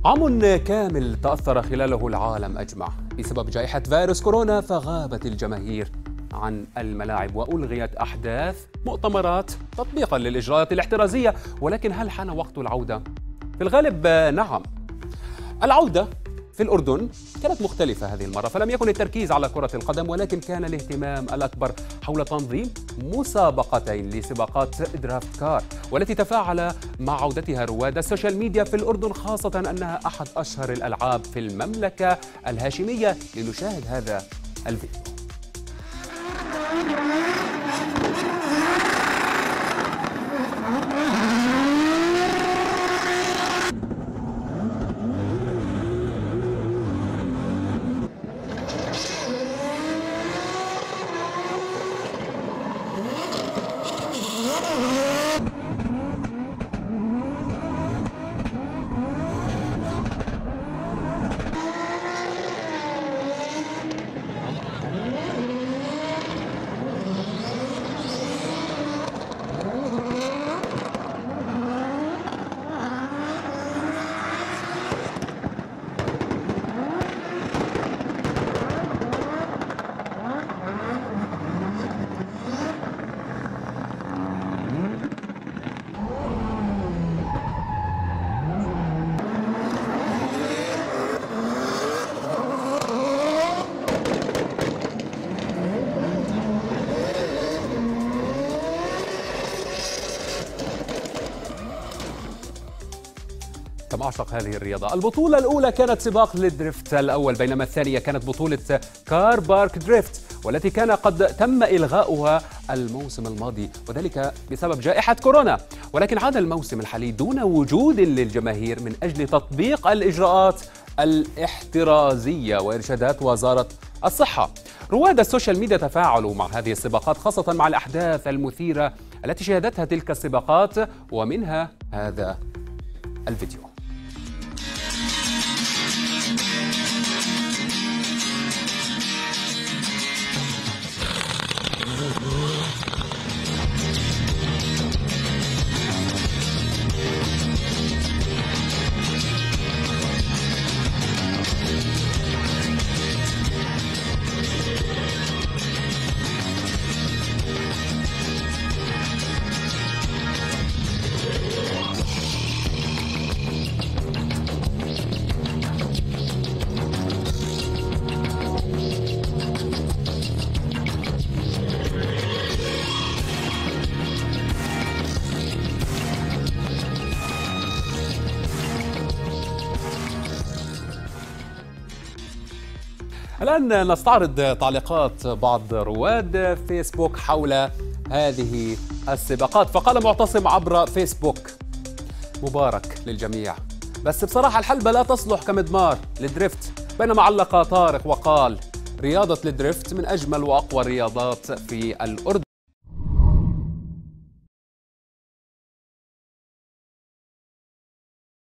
عام كامل تأثر خلاله العالم أجمع بسبب جائحة فيروس كورونا، فغابت الجماهير عن الملاعب وألغيت أحداث مؤتمرات تطبيقا للإجراءات الاحترازية. ولكن هل حان وقت العودة؟ في الغالب نعم. العودة في الأردن كانت مختلفة هذه المرة، فلم يكن التركيز على كرة القدم، ولكن كان الاهتمام الأكبر حول تنظيم مسابقتين لسباقات درافت كار، والتي تفاعل مع عودتها رواد السوشيال ميديا في الأردن، خاصة أنها أحد أشهر الألعاب في المملكة الهاشمية. لنشاهد هذا الفيديو. كم أعشق هذه الرياضة. البطولة الأولى كانت سباق للدريفت الأول، بينما الثانية كانت بطولة كار بارك دريفت، والتي كان قد تم إلغاؤها الموسم الماضي، وذلك بسبب جائحة كورونا. ولكن عاد الموسم الحالي دون وجود للجماهير من أجل تطبيق الإجراءات الاحترازية وإرشادات وزارة الصحة. رواد السوشيال ميديا تفاعلوا مع هذه السباقات، خاصة مع الأحداث المثيرة التي شهدتها تلك السباقات، ومنها هذا الفيديو. الآن نستعرض تعليقات بعض رواد فيسبوك حول هذه السباقات. فقال معتصم عبر فيسبوك: مبارك للجميع، بس بصراحة الحلبة لا تصلح كمضمار للدريفت. بينما علق طارق وقال: رياضة الدريفت من أجمل وأقوى الرياضات في الأردن.